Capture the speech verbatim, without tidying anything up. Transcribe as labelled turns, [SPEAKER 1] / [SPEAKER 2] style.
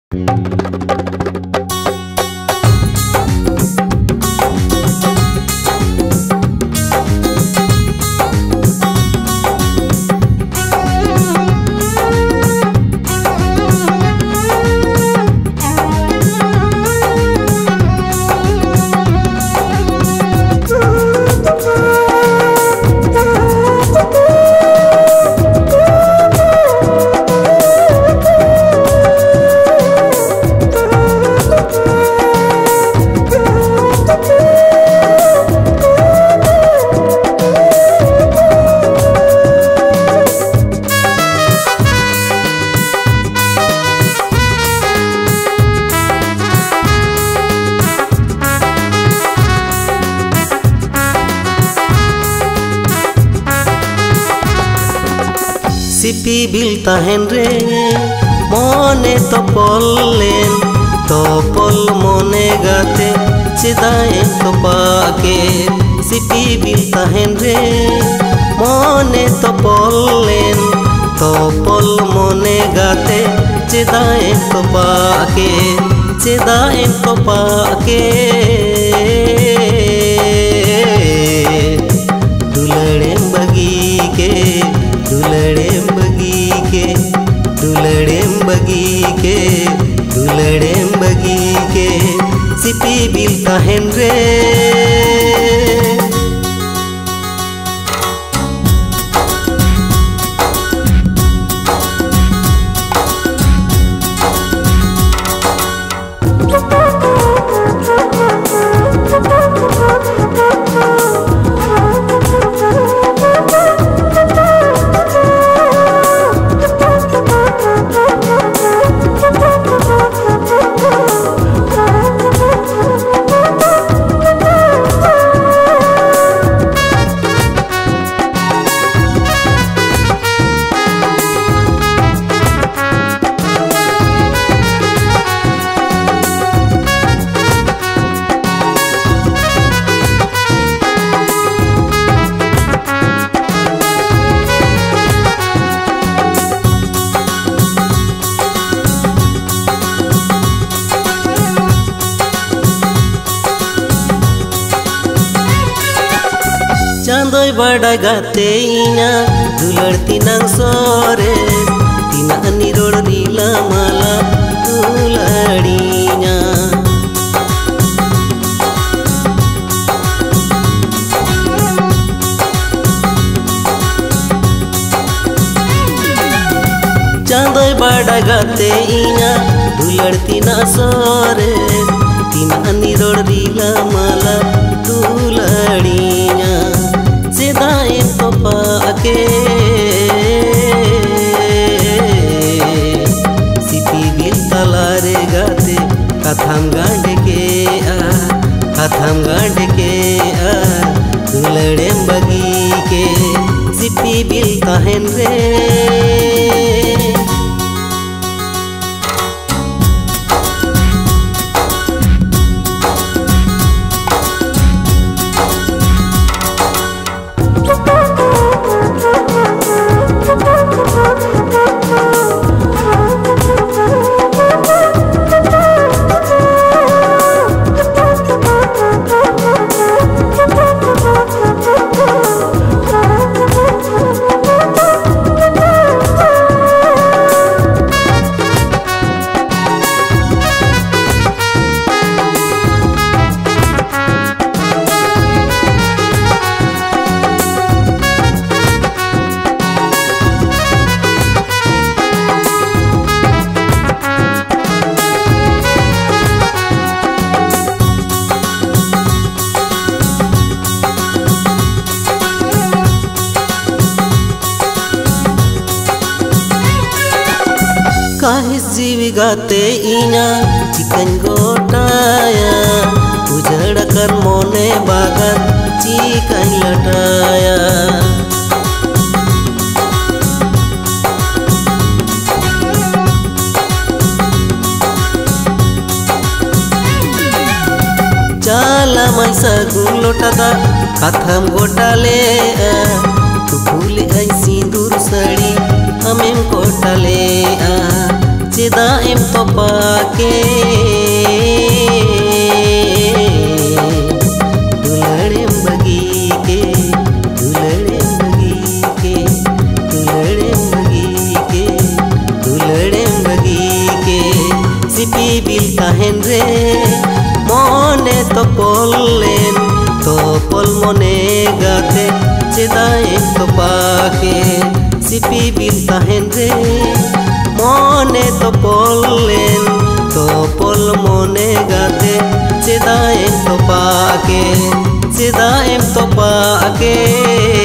[SPEAKER 1] CP bill ताहेन रे मोने तो पल्लेन तो पल मोने गाते चिदाए तो पाके सिपी बिल ताहेन रे मोने तो पल्लेन तो पल मोने गाते चिदाए तो पाके चिदाए तो पाके दुलड़े बगी के दुलड़े बगी के दुलड़े बगी के दुलड़े बगी के सिपी बिल ताहेन रे चांदोय बड़ा गाते इना दुलड़ती नंग सोरे तीना निरोड़ रीला माला दुलड़ीना चांदोय बड़ा गाते इना दुलड़ती ना सोरे तीना निरोड़ रीला माला दुलड़ीना चिदाए तो पाके सिपी बिल तलारे गाते कथम गांड के आ कथम गांड के आ दुलड़े बगी के सिपी बिल ताहेन रे काहिस जीवी गाते इना चिकन गोटाया उजड़ कर मोने बागन चिकन लटाया चाला मैसा गुलोटा कथम गोटाले तू फूले ऐसी दूर सड़ी हमें कोटाले चिदा एम तो चेदाएम तो पाके सिपी बिल ताहेन रे मोने तो पोलेन तो पोल मोने गाते चेदाएम तो पाके चेदाएम तो पाके